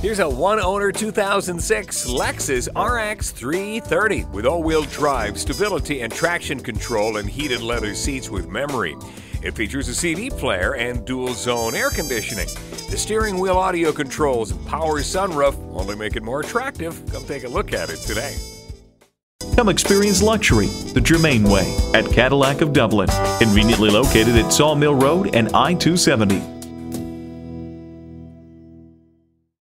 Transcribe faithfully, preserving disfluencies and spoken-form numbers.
Here's a one-owner two thousand six Lexus R X three thirty with all-wheel drive, stability and traction control, and heated leather seats with memory. It features a C D player and dual-zone air conditioning. The steering wheel audio controls and power sunroof only make it more attractive. Come take a look at it today. Come experience luxury the Germain way at Cadillac of Dublin. Conveniently located at Sawmill Road and I two seventy.